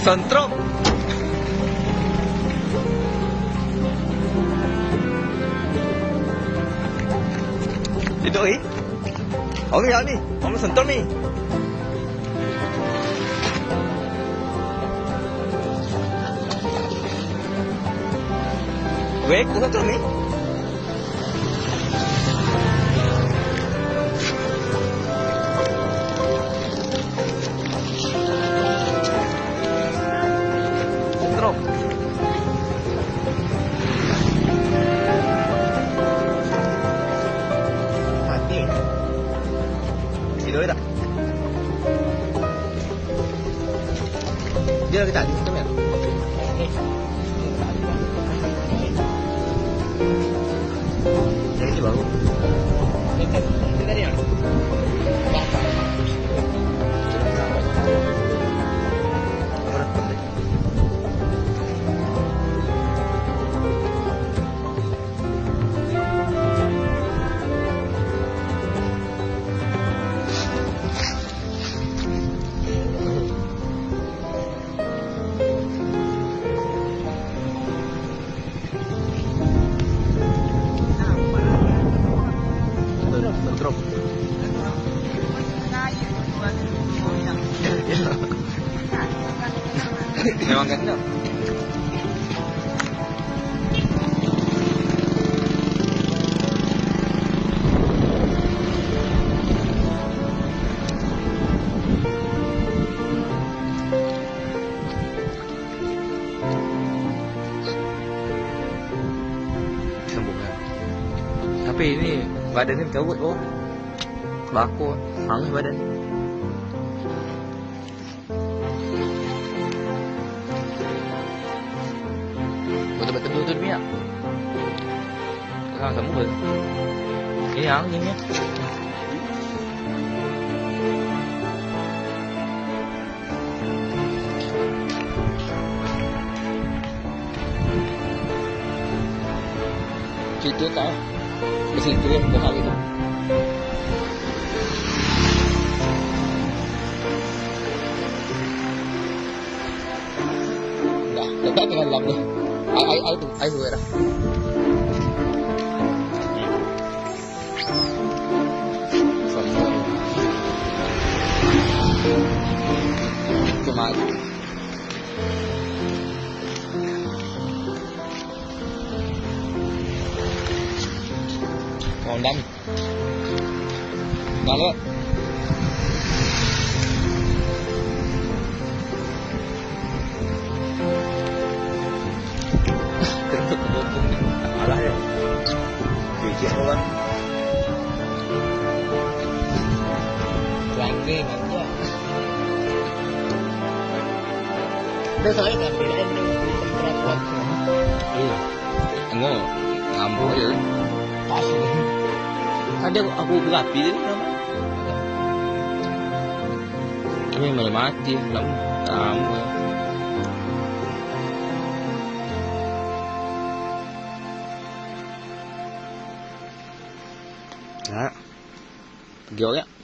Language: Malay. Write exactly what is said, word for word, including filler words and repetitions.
Sentrum. Duduk ni. Orang yang ni, orang sentrum ni. Weh, kau sentrum ni. Sentrum. Mati. Tidur tak? Dia lagi tak di situ ya? Ini baru. Dekat dekat dia. Sentrum. Memang ganda. Sambungkan. Tapi ini badan ni berkawut oh. Bakar, hangus badan. Betul-betul betul minyak. Sekarang sama ber. Ini anginnya. Cerita tak? Di situ yang bukan itu. Dah, dekat dengan lam ni. Ai ai ai tu, ai suara. Cuma Còn đâm Đó đó Ở đây Điều chuyện luôn Lạnh ghê mà chứ Nó nói là bị em Iya Enggak Ngambuk aja Asli Ada aku berapi tadi nama. Ini malah mati lama. Lama. Nah. Pergi orang.